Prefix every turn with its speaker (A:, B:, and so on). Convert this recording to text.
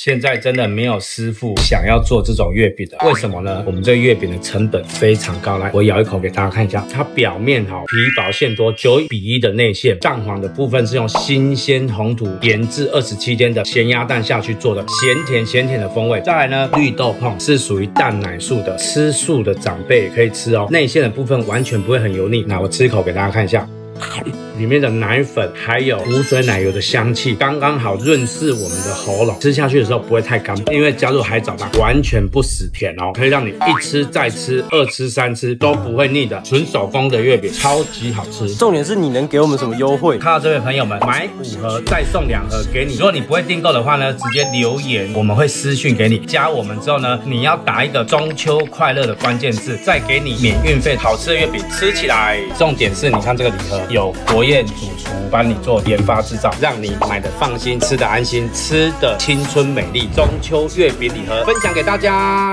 A: 现在真的没有师傅想要做这种月饼的，为什么呢？我们这个月饼的成本非常高。来，我咬一口给大家看一下，它表面皮薄馅多，9:1的内馅，上黄的部分是用新鲜红土研制27天的咸鸭蛋下去做的，咸甜的风味。再来呢，绿豆椪是属于蛋奶素的，吃素的长辈也可以吃哦。内馅的部分完全不会很油腻。那我吃一口给大家看一下。里面的奶粉还有无水奶油的香气，刚刚好润饰我们的喉咙，吃下去的时候不会太干，因为加入海藻糖，完全不死甜哦，可以让你一吃再吃，2吃3吃都不会腻的，纯手工的月饼，超级好吃。
B: 重点是你能给我们什么优惠？
A: 看到这位朋友们，买5盒再送2盒给你。如果你不会订购的话呢，直接留言，我们会私讯给你。加我们之后呢，你要打一个中秋快乐的关键字，再给你免运费，好吃的月饼吃起来。重点是你看这个礼盒有国宴主厨帮你做研发制造，让你买的放心，吃的安心，吃的青春美丽。中秋月饼礼盒分享给大家。